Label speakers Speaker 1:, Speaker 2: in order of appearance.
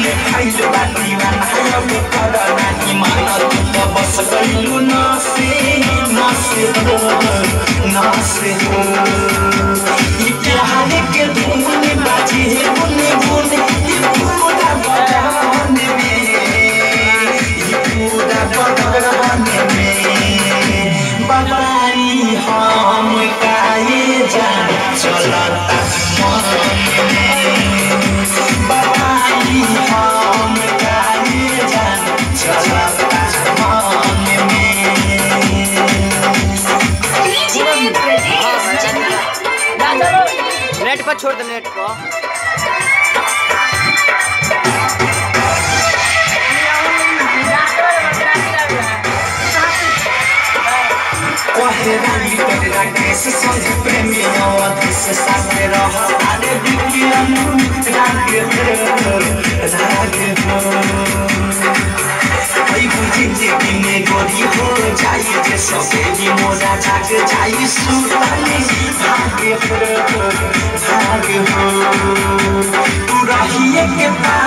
Speaker 1: खाइल बाटी बनायो बेकर नाही माना तू बस गइलु नासे नासे नासे ये प्यार के धुन बाजे बुने बुने ये पूरा बदन में ये पूरा बदन में बताई हम काहे जान चलता मन में बताई हम काहे जान चलता मन में
Speaker 2: नेट पर छोड़ दे नेट को
Speaker 1: कहे रानी तेरा कैसे समझ प्रेमी और से साथे रह अरे बिकियन रागे आई बुझी जिंदगी में गोरी हो जाए जे सवेरी मोरा जाग जाई सुतानी भाग्य हो तू रहिए के